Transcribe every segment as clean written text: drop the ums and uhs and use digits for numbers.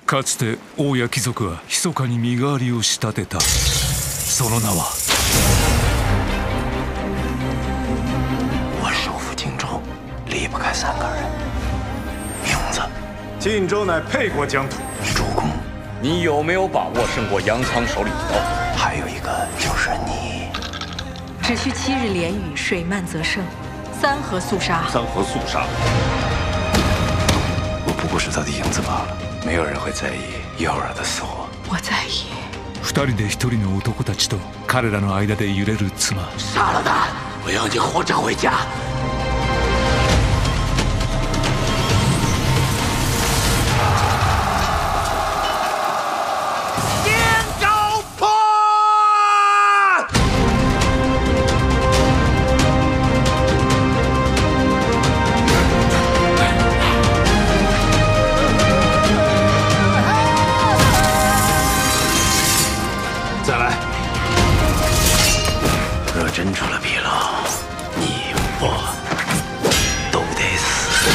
かつて王や貴族は密かに身代わりを仕立てた。その名は。 我收复荆州，离不开3个人：名字。 晋州乃沛国疆土， 主公。 你有没有把握胜过杨仓手里的刀？ 还有一个就是你。 只需7日连雨，水漫则生。3河肃杀。 3河肃杀。 我不过是他的影子罢了，没有人会在意耀儿的死活。 我在意。 2人で1人の男たちと彼らの間で揺れる妻。 杀了他！我要你活着回家。 再来！ 若真出了纰漏，你我都得死。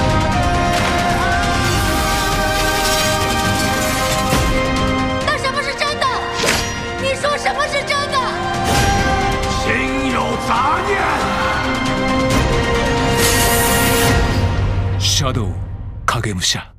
那什么是真的？你说什么是真的？ 心有杂念。 シャドウ影武者。